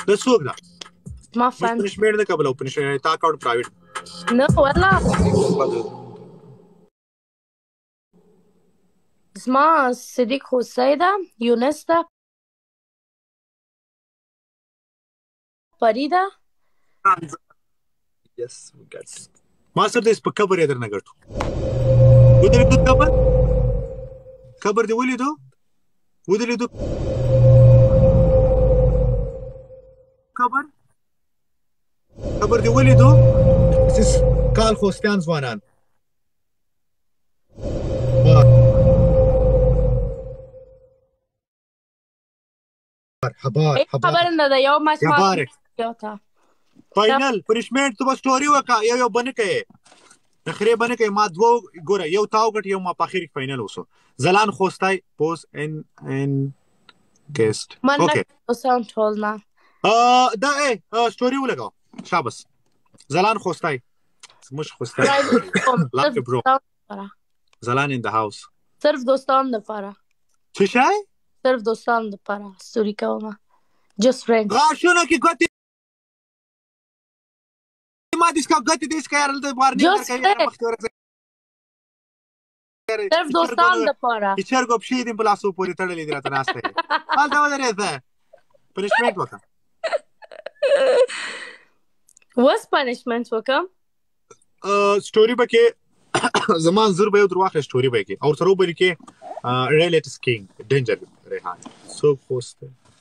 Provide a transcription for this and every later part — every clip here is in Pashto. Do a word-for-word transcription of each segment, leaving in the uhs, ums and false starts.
د څوک ده ما فن پنشمنټ نه قبل او پنشمنټ تا اکاونټ پرایویټ نه والله زما صدیق خوسی ده یونس ده پری ده یس ما سره د په قبر یې درنه ګټو ودرېدو قبر قبر دی ولیدو ودرېدو قبر قبر دی ولیدو سیس کال خوستیان ځوانان حبار حبار خبر نه ده یو ماچ ما یو تا فاینل پنشمنټ تو سټوري وکا یو یو بنه کوي نخره بنه کوي ما دوه ګوره یو تاو غټ یو ما په اخر فاینل وسو زلان خوستای پوز ان ان ګیسټ اوکي ساوند ټولنا ا دا ای سټوري ولګاو شاباس زلان خوستای مش خوستای لاک برو زلان ان د هاوس صرف دوستان لپاره څه شای صرف دوستان لپاره سټوري کوم جست فرند غاشونه کې ګټي ما دیسکا ګټي دیسکا یار د بار نه کوي مختور صرف دوستان لپاره چې چرګو په شي دې بلاسو پوری تړلې دي راته ناشته حال دا ودرې ده پنشمنت وکړه واس پنشمنت وکم سټوري بکې زمان زر به در واخله سټوري بکې او تر وبري کې ریلیټ سکینګ ډینجر ریحان سو خوست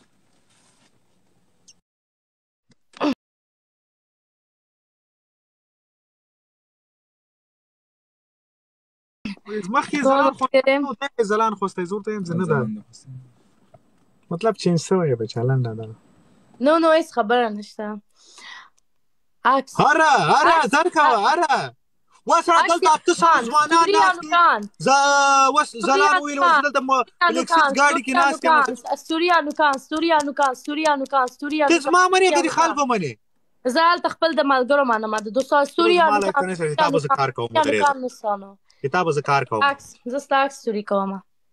مخکې زلان خوسته زلان خوسته زور ته هم نه ده مطلب چینج شوی به چالان نه ده نو نو هیڅ خبره نشته عکس هره هره ځرکه هره وسره دلته اته ځوانان ناست ز وس زلان ویل وس دلته الکسس ګاډي کې ناست یم استوریانو کان استوریانو کان استوریانو کان استوریانو کس ما منی کړي خلک منی زال تخپل د مالګرو مانه ما د دوه استوریانو کان کتاب ز کار کوم درې کتاب ز کار کوم عکس زستا عکس استوری کوم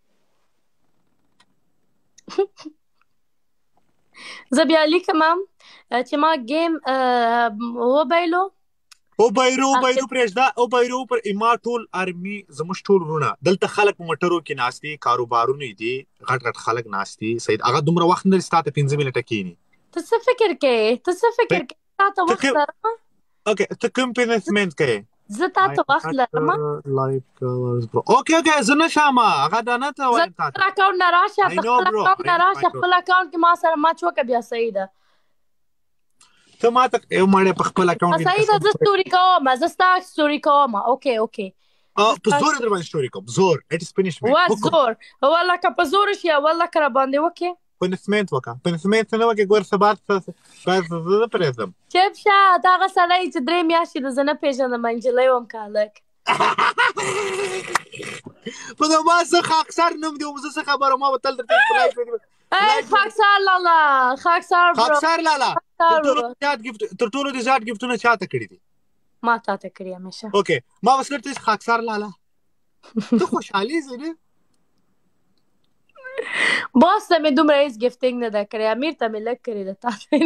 زه بیا لیکم چې ما گیم و بایلو او بایرو بایرو پرېږده او بایرو پر ما ټول ارمي زموږ ټول ورونه دلته خلک په موټرو کې ناستي کاروبارونه دي غټ غټ خلک ناستي سید هغه دومره وخت نه لري ستا ته پنځه منټه کېني ته څه فکر کوې ته څه فکر کوې تا ته وخت لرم اوکې ته کوم پنسمنټ کوې زه تا ته وخت لرم لایف کلرز برو اوکې اوکې زه نه شم هغه دا نه ته وایم تا ته اکاونټ نه راشه خپل اکاونټ نه راشه خپل اکاونټ کې ما سره ماچ وکړه بیا صحیح ده ته ما ته یو مړې په خپل اکاونټ کې صحیح ده زه سټوري کوم زه ستا سټوري کوم اوکې اوکې ا په زور در باندې سټوري کوم زور اټ از پنشمنت وا زور والله که په زور شي والله کرا باندې وکې پنشمنت وکا پنشمنت نه وکې ګور سبات بس زه پرېزم چپ شه دا هغه سړی چې درې میاشتې د زه نه پېژنم نجلۍ وم که هلک په دا ما څه خاکسار نوم دی زه څه خبره ما به تل درته لایف ای خاکسار لالا خاکسار برو خاکسار لالا تر ټولو زیات ګفت تر ټولو زیات ګفتونه چاته کړی دي ما تا ته کړی همیشه اوکې ما وسکرته خاکسار لالا ته خوشحالي زنه باس ته مې دومره هیڅ ګفټینګ نه ده کړې امیر ته مې لږ کړې ده تا ته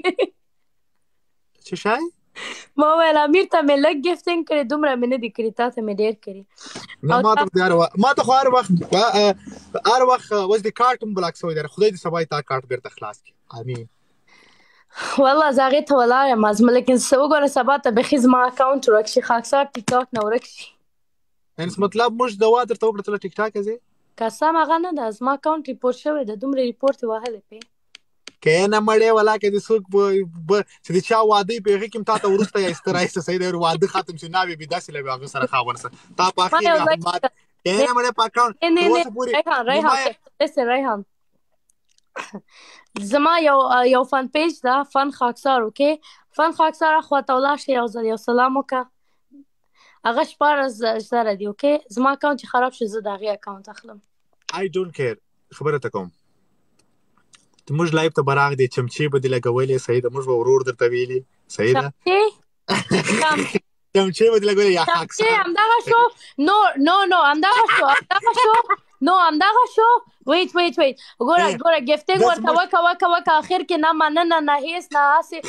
څه شی ما ویل امیر ته مې لږ ګفټینګ کړې دومره مې نه دي کړې تا ته مې ډېر کړې ما ته هر وخت ما ته هر وخت هر وخت وز د کارت بلاک شوی دی خدای دې سبا تا کارت بیرته خلاص کړي امين والله زه هغې ته ولاړ یم ازمه لیکن څه وګوره سبا ته بیخي زما اکاونټ ورک شي خاکسار ټیک ټاک نه ورک شي یعنې مطلب موږ دوا درته وکړه ته ټیک ټاک ځې که سم هغه نه ده زما اکاونټ ریپورټ شوی ده دومره ریپورټ یې وهلی پې که یې نه مړې ولا که د څوک چې د چا واده یې په هغې کې هم تا ته وروسته یایسته رایسته صحیح دی واده ختم شي ناوې بې داسې له هغه سره خاوند سره تا په اخر که یې نه مړې په اکاونټ ریحان ریحان listen ریحان زما یو یو فن پیج ده فن خاکسار اوکې فن خاکسار خواته ولاړ شي یو ځل یو سلام وکړه هغه شپاړس زره دي اوکې زما اکاونټ چې خراب شي زه د هغې اکاونټ اخلم آی ډونټ کیر خبره ته کوم ته موږ لایف ته به راغدې چمچې به دې لګولې صحیح ده موږ به ورور درته ویلي صحیح ده چمچې به دې لګولې یا خاکسار همدغه شو نو نو نو همدغه شو همدغه شو نو همدغه شو ویټ ویټ ویټ ګوره Eh, ګوره ګفټینګ that's ورته much- وکه وکه وکه اخر کې نه مننه نه هیڅ نه هسې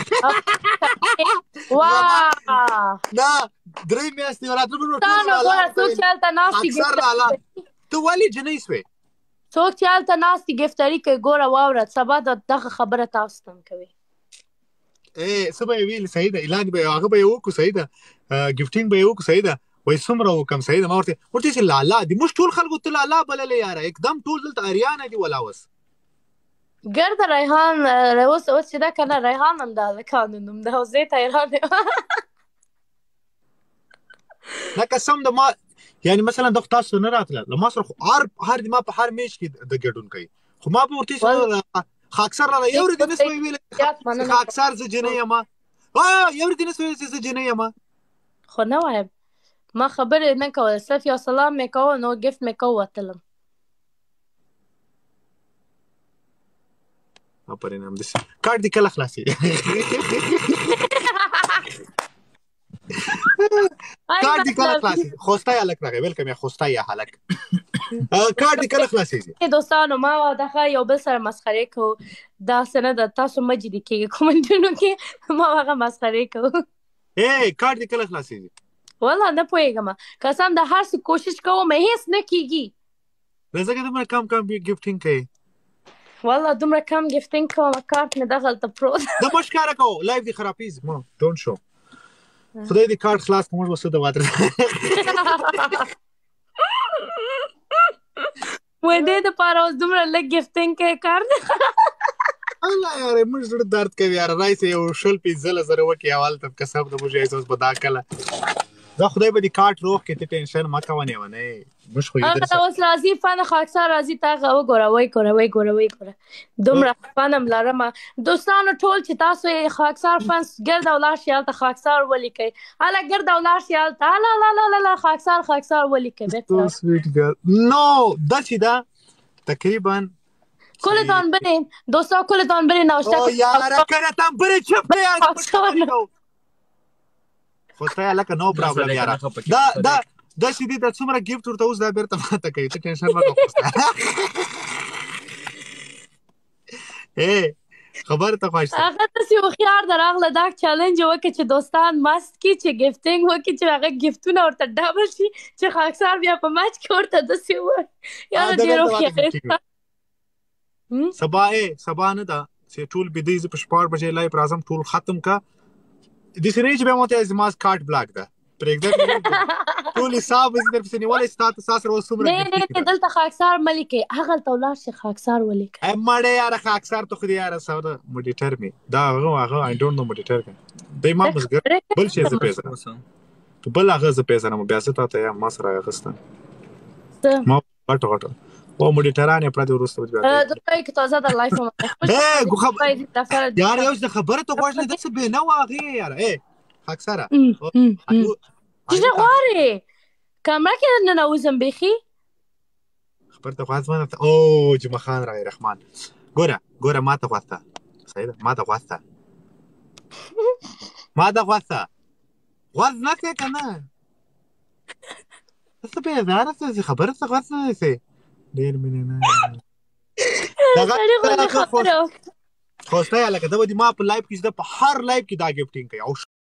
واه نه درې میاشتې راتلو به نو ټول تا نو لالا ګوره څوک ورته چې هلته ناست دي اکثر لالا ته ولې جنۍ سوې څوک چې هلته ناست دي ګفتري کوي ګوره واوره سبا د دغه خبره تاسو ته هم کوي ای څه به یې ویل صحیح ده اعلان به هغه به یې وکړو صحیح ده ګفټینګ به یې وکړو صحیح ده وایي څومره وکم صحیح ده ما ورته ورته چې لالا دي موږ ټول خلکو ته لالا بللې یاره اکدم ټول دلته اریانه دي ولا اوس ګرده ریحان اوس اوس چې ده که نه ریحان هم د هلکانو نوم ده او زه یې ته حیران یم نه قسم د ما یعنی مثلا د تاسو نه راتله له ما سره خو هر هر ما په هر میچ کې د ګډون کوي خو ما به ورته خاکسر را یو ورځ نه سوي ویل خاکسر زه جنۍ یم ها یو ورځ نه سوي زه جنۍ یم خو نه وایم ما خبرې نه کوله صرف یو سلام مې کوه نو ګفت مې کوه وتلم آفرین هم داسې کارت دې کله خلاصېږي کارت دې کله خلاصېږي خوستی هلک راغی ویلکم یا خوستی یا هلک کارت دې کله خلاصېږي دوستانو ما دغه یو بل سره مسخرې کوو داسې نه ده تاسو مه جدي کېږئ کومنټونو کې ما هغه مسخرې کوو ای کارت دې کله خلاصېږي والله نه پوهېږم قسم د هر څه کوشش کوم هېڅ نه کېږي ځکه دومره کم کم ګفټینګ کوي والله دومره کم ګفټینګ کوم کارت مې دغلته پروت دا مه ښکاره کوو لایف دې خرابېږي ما ډونټ شو خدای دې کارت خلاص کړو موږ به څه د واده وای دې دپاره اوس دومره لږ ګفټینګ کوي کارت الله یاره موږ زړه درد کوي یاره رایسې یو شل پنځلس زره وکړي هلته قسم د موږ ایسوس به دا کله دا خدای به دې کارت روغ کړي ته ټینشن مه کوه نیونی موږ خو هغه اوس راځي فن خاکسار راځي ته هغه وګوره وی ګوره وی ګوره وی ګوره دومره فن هم لرمه دوستانو ټول چې تاسو یې خاکسار فن ګرده ولاړ شئ هلته خاکسار ولیکئ هله ګرده ولاړ شئ هلته هله هله هله خاکسار خاکسار ولیکئ نو داسې ده تقریبا کلتان برین دوستا کلتان برین نوشته او یاره کلتان برین چپ یاره خوستی هلکه نو پرابلم یاره دا دا دا چې دې ته څومره ګفټ ورته اوس دا بېرته ماته کوي ته ټینشن مه کوه خوستی خبره ته خوښ شه هغه داسې هوښیار ده راغله دا چلنج وکړي چې دوستان مست کړي چې ګفټینګ وکړي چې هغه ګفټونه ورته ډبل شي چې خاکسار بیا په مچ کې ورته داسې ووایي یاره ډېر هوښیار سبا ای سبا نه ده چې ټول بیده زه په شپږ بجې لایف راځم ټول ختم کا داسې نه چې بیا ماته زما کارت بلاک ده پرېږده ټول حساب زه درپسې نیولی ستا ته ستا سره اوس څومره نه نه دلته خاکسار مه لیکئ هغلته ولاړ شئ خاکسار ولیکئ ای مړې یاره خاکسار ته خو دې یاره سوده موډیټر مې دا هغه هغه آی ډونټ نو موډیټر دی ما بزګر بل شی زه پېژنم بل هغه زه پېژنم بیا زه تا ته یم ما سره اخیسته ما غټ غټ او موډیټران یې پردې وروسته بیا دوی که تازه در لایف هم یاره یو څه خبره ته غوږ نه داسې بې نه وه هغې یاره ای خاکساره څه غواړې کامره کې ننوځم بیخي خبر ته غوږ ونه او جمعه خان راغی رحمان ګوره ګوره ما ته غوږ ته صحیح ده ما ته غوږ ته ما ته غوږ ته غوږ نه کوې که نه څه بېزاره څه خبره ته غوږ نه نیسې ډېر مینه نه خوستی هلکه دا به دې ما په لایف کې چې ده په هر لایف کې دا ګفټینګ کوي او